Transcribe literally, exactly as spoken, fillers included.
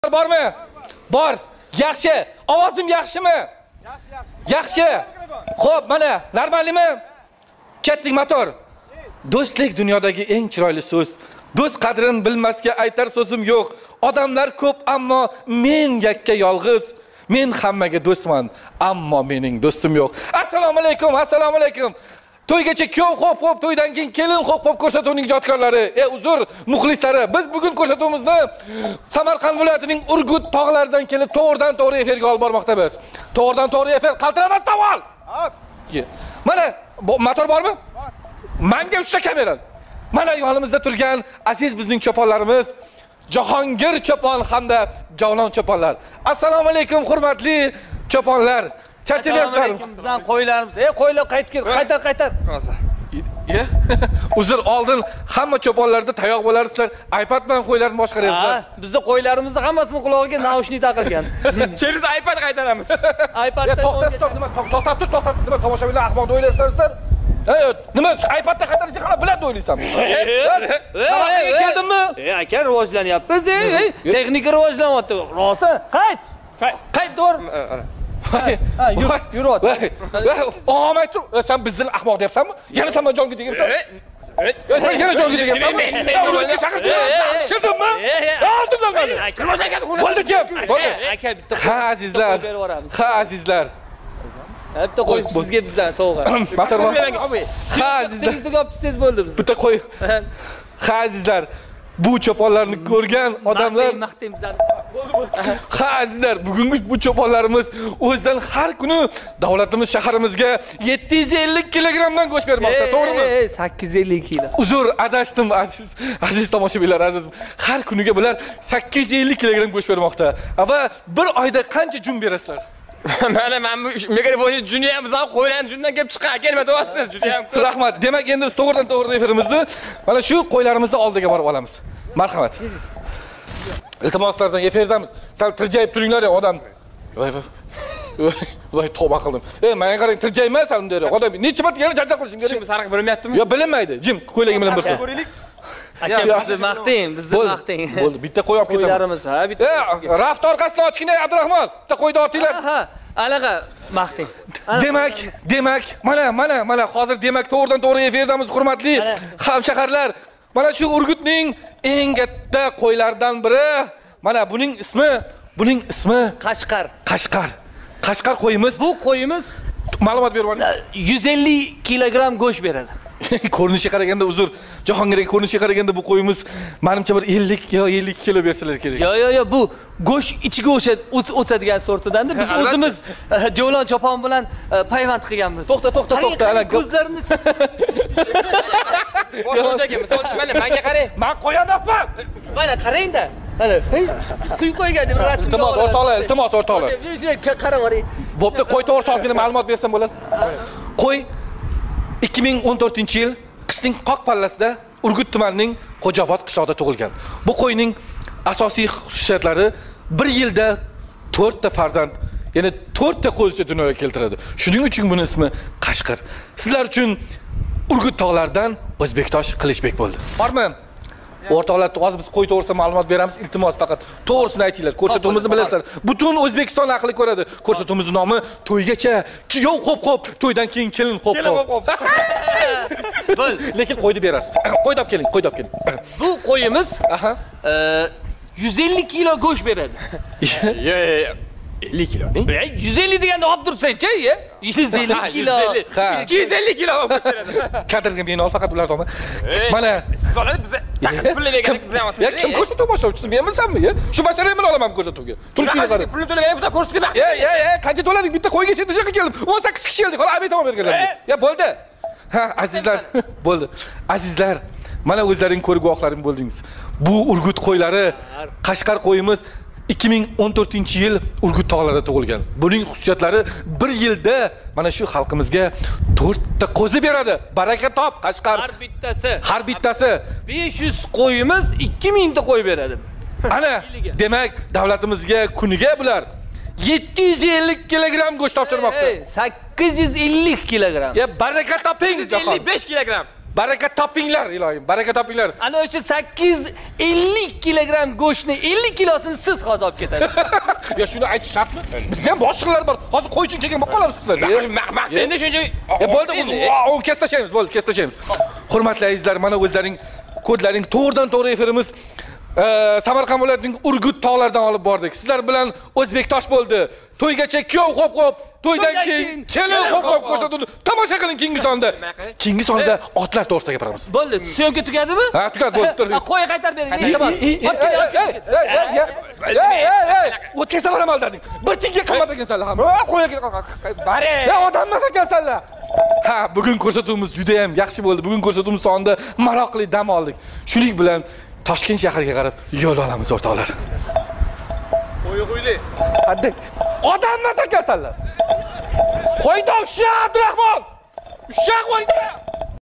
Bormi? Bor. Yaxshi. Ovozim yaxshimi? Yaxshi. Xo'p, mana, normalmi? Ketdik motor. Do'stlik dunyodagi eng chiroyli so'z. Do'st qadrini bilmasga aytar so'zim yo'q. Odamlar ko'p, ammo men yakka yolg'iz. Men hammaga do'stman, ammo mening do'stim yo'q. Assalomu alaykum, assalomu alaykum. To'ygacha kuyov xo'p-xo'p, to'ydan keyin kelin xo'p-xo'p ko'rsatuvning ijodkorlari, ey uzr, muxlislari, biz bugun ko'rsatuvimizni Samarqand viloyatining Urgut tog'laridan kelib, to'g'ridan to'g'ri efirga olib bormoqdamiz. To'g'ridan to'g'ri efir, qaltiramas savol. Hop. Mana motor bormi? Bor. Menga uchta kamera. Mana yonimizda turgan aziz bizning cho'ponlarimiz, Jahongir cho'pon hamda Javlon cho'ponlar. Assalomu alaykum, hurmatli cho'ponlar. Charchamayapsizlar. Bizdan qo'ylarimiz. Ey, qo'ylar qaytib kel, qaytar, qaytar. Ye? Uzr, oldin hamma cho'ponlarda tayoq bo'larsizlar, iPad bilan qo'ylarni boshqaryapsizlar. Ha, bizning qo'ylarimizni hammasini quloqiga naushnik taqilgan. Cheriz iPad qaytaramiz. iPadda to'xtab, to'xtab, nima? To'xtab tur, to'xtab tur, nima tomoshabinlar ahmoqda o'ylaysizlar? Ey, nima iPadda qaytarishni qana biladi o'ylaysanmi? Samarqandga keldimmi? Ey, aka, rivojlanyapmiz, ey, texnika rivojlanyapti. Rosa, qayt. Qayt to'g'ri. Ha, yur, yur ot. Og'amay tur. Sen bizdan ahmoq deyapsanmi? Yana sen jonga tegibsan. Ey, sen yana jonga tegibsanmi? Ularga chaqirdim. Chirdimmi? Oldindan qani. Bo'ldi kim? Bo'ldi. Aka, bitta. Ha, azizlar. Ha, azizlar. Bitta qo'y sizga bizdan sovg'a. Motorman. Ha, azizlar. Siz gapsiz bo'ldi biz. Bitta qo'y. Ha, azizlar. Bu cho'ponlarni ko'rgan odamlar maqtaymiz bizani. Ha, azizlar, bugungi bu cho'ponlarimiz o'zidan har kuni davlatimiz shaharimizga yetti yuz ellik kilogrammdan go'sht bermoqda, to'g'rimi? Ey, sakkiz yuz ellik kilo. Uzr, adashdim aziz, aziz tomoshabinlar, aziz. Har kuniga bular sakkiz yuz ellik kilogramm go'sht bermoqda. Va bir oyda qancha jun berasizlar? Mana men bu mikrofonni juniya bizdan qo'ylan jundan kelib chiqqan. Aka, nima deyapsiz? Juda ham ko'p. Rahmat. Demak, endi biz to'g'ridan to'g'ri efirimizni mana shu qo'ylarimizni oldiga borib olamiz. Marhamat. Iltimoslardan eferdamiz. Sal tirjayib turinglar ya odam. Voy voy. Voy, tavba qildim. Ey, menga qarang, tirjayman sal undayroq. Odam necha marta yana jajja qilishim kerak. Şimdi sariq bilmayaptimi? Yo, bilinmaydi. Jim, ko'ylagim bilan bir xil. Ko'raylik. Aka, bizni maqtang, bizni maqtang. Bo'ldi, bitta qo'y olib ketaman. Qo'ylarimiz, ha, bitta. Ey, raft orqasini ochgina, Abdurahmon. Bitta qo'yni ortinglar. Ha, anaqa maqtang. Demak, demak, mana, mana, mana hozir demak to'g'ridan to'g'ri eferdamiz, hurmatli hamshaharlar. Mana shu Urgutning eng katta qo'ylaridan biri. Mana buning ismi, buning ismi Qashqar. Qashqar. Qashqar qo'yimiz. Bu qo'yimiz Ma'lumot berib oling. yuz ellik kilogramm go'sht beradi. Ko'rinishiga qaraganda uzr, Jahongirga ko'rinishiga qaraganda bu qo'yimiz menimcha bir ellik yo ellik kilo bersalar kerak. Yo, yo, yo, bu go'sht ichiga o'sha o'sadigan sortidan-da. Biz o'zimiz Javlon cho'pon bilan payvand qilganmiz. To'xta, to'xta, to'xta. Ana ko'zlarini Boshqa aka, misol uchun mana menga qarang. Men qo'yamasman. Mana qarang-da. Mana, hey, quyib qo'ygan deb rasmga. Iltimos o'rtoqlar, iltimos o'rtoqlar. Qarang, qarang. Bo'pti, qo'y to'g'risida ma'lumot bersam bo'ladi. Qo'y ikki ming o'n to'rtinchi yil qishning qoq pallasida Urgut tumanining Xo'jaobod qishlog'ida tug'ilgan. Bu qo'yning asosiy xususiyatlari bir yilda to'rtta farzand, ya'ni to'rtta qo'zicha dunyoga keltiradi. Shuning uchun buning ismi Qashqar. Sizlar uchun Urgut tog'laridan O'zbektosh Qilichbek bo'ldi. Bormi? O'rtoqlar, hozir biz qo'y to'g'risida ma'lumot beramiz. Iltimos faqat to'g'risini aytinglar. Ko'rsatuvimizni bilasizlar. Butun O'zbekiston ahli ko'radi. Ko'rsatuvimizning nomi To'ygacha kuyov xo'p-xo'p, to'ydan keyin kelin xo'p-xo'p. Bo'l, lekin qo'yni berasiz. Qo'yni olib keling, qo'yni olib keling. Bu qo'yimiz, aha, yuz ellik kilo go'sht beradi. Yo, yo, ellik kilo. yuz ellik deganda olib tursanchi, ye? yuz ellik kilo. ikki yuz ellik kilo go'sht beradi. Kadrga meni ol, faqat ular tomon. Mana siz oladi biz chaqirib pul berganik bilamasizmi? Ya, kim ko'rsatuv boshlovchisi menmisanmi, ya? Shu masalani men olaman ko'rsatuvga. Turkiy qarang. Pulni to'lagan bitta ko'rsatib baq. Ya, ya, ya, qancha to'ladik? Bitta qo'yga yetishga keldim. o'n sakkiz kishi keldik. Hali abay tomon berganlar. Ya, bo'ldi. Ha, azizlar, bo'ldi. Azizlar, mana o'zlaring ko'rib guvohlaring bo'ldingiz. Bu Urgut qo'ylari, Qashqar qo'yimiz ikki ming o'n to'rtinchi yil Urgut tog'larida tug'ilgan. Buning xususiyatlari bir yilda mana shu xalqimizga to'rtta qo'zi beradi. Baraka top, Qashqar. Har bittasi. Har bittasi besh yuz qo'yimiz ikki ming ta qo'y beradi. Ana, demak, davlatimizga kuniga bular yetti yuz ellik kilogramm go'sht topshirmoqda. sakkiz yuz ellik kilogramm. Ya baraka toping, ellik besh kilogramm. Baraka topinglar, ilohim. Baraka topinglar. Ana o'sha sakkiz yuz ellik kilogramm go'shtni ellik kilosini siz hozir olib ketasiz. Ya shuni aytish shartmi? Biz ham boshqalar bor. Hozir qo'ychun kelgan bo'lib qolamiz sizlar. Maqtanda shuncha. Ya bo'ldi, uni kes tashlaymiz, bo'ldi, kes tashlaymiz. Hurmatli azizlar, mana o'zlaring kodlaring to'g'ridan to'g'ri efirimiz Samarqand viloyatining Urgut tog'laridan olib bordik. Sizlar bilan O'zbektosh bo'ldi. To'ygacha kuyov xo'p-xo'p, to'ydan keyin kelin xo'p-xo'p ko'rsatuvdi. Tomosha qiling keyingi sonda. Keyingi sonda otlar to'g'risida gapiramiz. Bo'ldi, syomka tugadimi? Ha, tugadi, bo'ldi, turdi. Qo'y qaytarib bering. Iltimos. O'tkazsa boraman deding. Bir tiyga qilmad ekansan ham. Qo'y Bare. Ya odam emas ekansanlar. Ha, bugun ko'rsatuvimiz juda ham yaxshi bo'ldi. Bugun ko'rsatuvimiz sonida maroqli dam oldik. Shuning bilan Toshkent shahriga qarab yo'l olamiz o'rtoqlar. Qo'y qo'yli. Haddi. Odam emas ekansanlar. Qo'yda usha, Abdurahmon. Usha qo'yda.